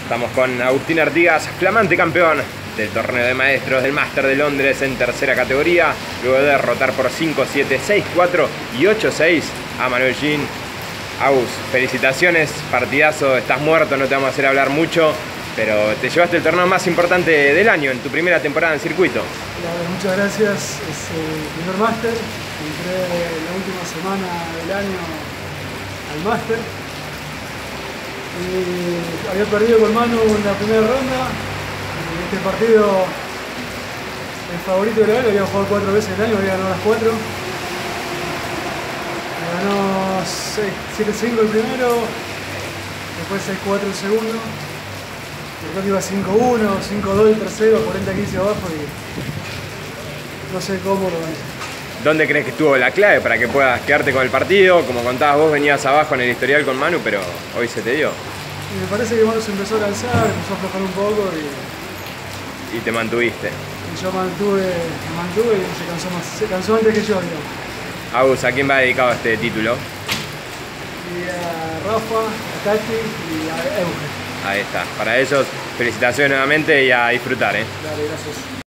Estamos con Agustín Artigas, flamante campeón del torneo de maestros del Máster de Londres en tercera categoría, luego de derrotar por 5-7, 6-4 y 8-6 a Manuel Gin. Agus, felicitaciones, partidazo, estás muerto, no te vamos a hacer hablar mucho, pero te llevaste el torneo más importante del año en tu primera temporada en circuito. Muchas gracias, es el primer máster, entré la última semana del año al máster y había perdido con Manu en la primera ronda. En este partido el favorito del año, había jugado 4 veces el año, había ganado las 4. Me ganó 7-5 el primero, después 6-4 el segundo. Creo que iba 5-1, 5-2 el tercero, 40-15 abajo y no sé cómo lo gané. ¿Dónde crees que estuvo la clave para que puedas quedarte con el partido? Como contabas vos, venías abajo en el historial con Manu, pero hoy se te dio. Y me parece que Manu se empezó a cansar, empezó a aflojar un poco y te mantuviste. Y yo me mantuve y se cansó antes que yo, digamos. Agus, ¿a quién va dedicado este título? Y a Rafa, a Tati y a Euge. Ahí está. Para ellos, felicitaciones nuevamente y a disfrutar, Dale, gracias.